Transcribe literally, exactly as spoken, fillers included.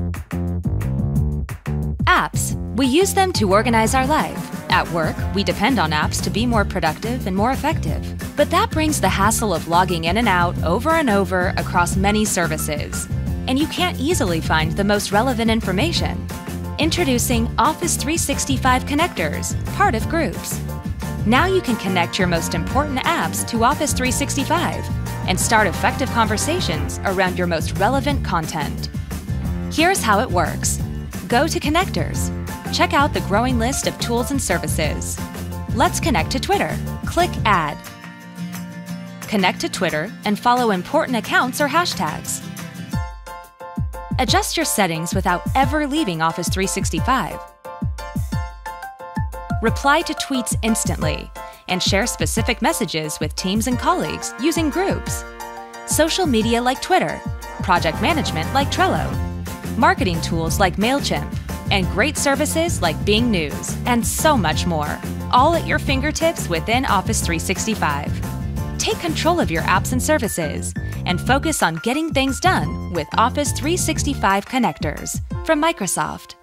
Apps. We use them to organize our life. At work, we depend on apps to be more productive and more effective. But that brings the hassle of logging in and out over and over across many services. And you can't easily find the most relevant information. Introducing Office three sixty-five Connectors, part of Groups. Now you can connect your most important apps to Office three sixty-five and start effective conversations around your most relevant content. Here's how it works. Go to Connectors. Check out the growing list of tools and services. Let's connect to Twitter. Click Add. Connect to Twitter and follow important accounts or hashtags. Adjust your settings without ever leaving Office three sixty-five. Reply to tweets instantly and share specific messages with teams and colleagues using Groups. Social media like Twitter, project management like Trello, marketing tools like MailChimp, and great services like Bing News, and so much more, all at your fingertips within Office three sixty-five. Take control of your apps and services and focus on getting things done with Office three sixty-five Connectors from Microsoft.